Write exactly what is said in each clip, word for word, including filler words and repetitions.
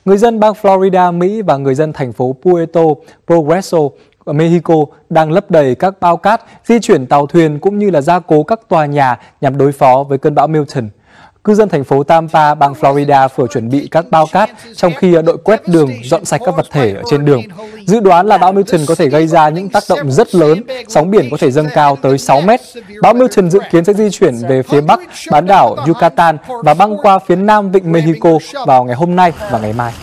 Người dân bang Florida, Mỹ và người dân thành phố Puerto Progreso ở Mexico đang lấp đầy các bao cát, di chuyển tàu thuyền cũng như là gia cố các tòa nhà nhằm đối phó với cơn bão Milton. Cư dân thành phố Tampa, bang Florida vừa chuẩn bị các bao cát trong khi đội quét đường dọn sạch các vật thể ở trên đường. Dự đoán là bão Milton có thể gây ra những tác động rất lớn, sóng biển có thể dâng cao tới sáu mét. Bão Milton dự kiến sẽ di chuyển về phía bắc bán đảo Yucatan và băng qua phía nam vịnh Mexico vào ngày hôm nay và ngày mai.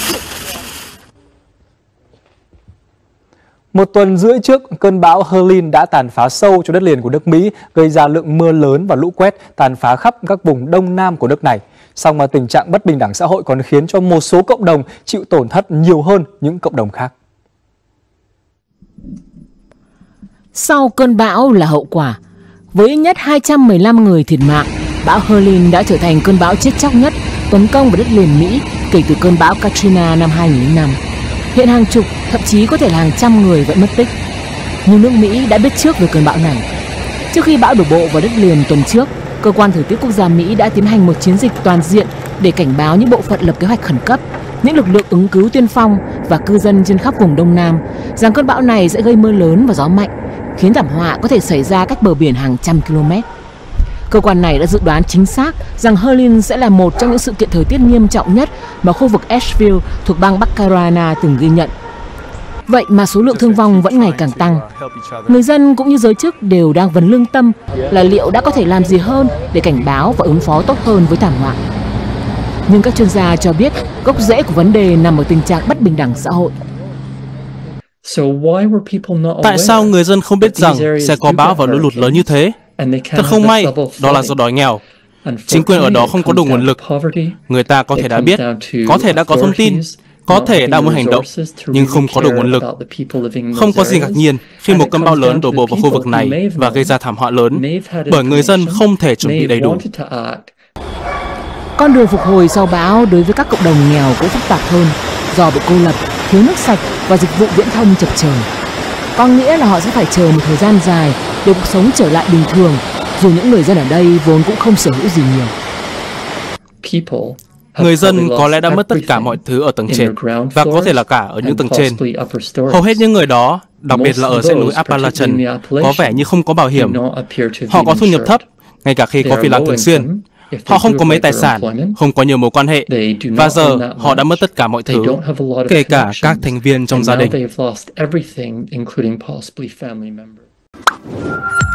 Một tuần rưỡi trước, cơn bão Helene đã tàn phá sâu cho đất liền của nước Mỹ, gây ra lượng mưa lớn và lũ quét tàn phá khắp các vùng đông nam của nước này. Song mà tình trạng bất bình đẳng xã hội còn khiến cho một số cộng đồng chịu tổn thất nhiều hơn những cộng đồng khác. Sau cơn bão là hậu quả. Với ít nhất hai trăm mười lăm người thiệt mạng, bão Helene đã trở thành cơn bão chết chóc nhất tấn công vào đất liền Mỹ kể từ cơn bão Katrina năm hai nghìn không trăm lẻ năm. Hiện hàng chục, thậm chí có thể là hàng trăm người vẫn mất tích. Nhưng nước Mỹ đã biết trước về cơn bão này. Trước khi bão đổ bộ vào đất liền tuần trước, Cơ quan Thời tiết Quốc gia Mỹ đã tiến hành một chiến dịch toàn diện để cảnh báo những bộ phận lập kế hoạch khẩn cấp, những lực lượng ứng cứu tiên phong và cư dân trên khắp vùng Đông Nam rằng cơn bão này sẽ gây mưa lớn và gió mạnh, khiến thảm họa có thể xảy ra cách bờ biển hàng trăm km. Cơ quan này đã dự đoán chính xác rằng Helene sẽ là một trong những sự kiện thời tiết nghiêm trọng nhất mà khu vực Asheville thuộc bang Bắc Carolina từng ghi nhận. Vậy mà số lượng thương vong vẫn ngày càng tăng. Người dân cũng như giới chức đều đang vấn lương tâm là liệu đã có thể làm gì hơn để cảnh báo và ứng phó tốt hơn với thảm họa. Nhưng các chuyên gia cho biết gốc rễ của vấn đề nằm ở tình trạng bất bình đẳng xã hội. Tại sao người dân không biết rằng sẽ có bão và lũ lụt lớn như thế? Thật không may, đó là do đói nghèo. Chính quyền ở đó không có đủ nguồn lực. Người ta có thể đã biết, có thể đã có thông tin, có thể đã muốn hành động, nhưng không có đủ nguồn lực. Không có gì ngạc nhiên khi một cơn bão lớn đổ bộ vào khu vực này và gây ra thảm họa lớn, bởi người dân không thể chuẩn bị đầy đủ. Con đường phục hồi sau bão đối với các cộng đồng nghèo cũng phức tạp hơn, do bị cô lập, thiếu nước sạch và dịch vụ viễn thông chập chờn. Có nghĩa là họ sẽ phải chờ một thời gian dài để cuộc sống trở lại bình thường, dù những người dân ở đây vốn cũng không sở hữu gì nhiều. Người dân có lẽ đã mất tất cả mọi thứ ở tầng trên, và có thể là cả ở những tầng trên. Hầu hết những người đó, đặc biệt là ở dãy núi Appalachian, có vẻ như không có bảo hiểm. Họ có thu nhập thấp, ngay cả khi có việc làm thường xuyên. Họ không có mấy tài sản, không có nhiều mối quan hệ, và giờ họ đã mất tất cả mọi thứ, kể cả các thành viên trong gia đình.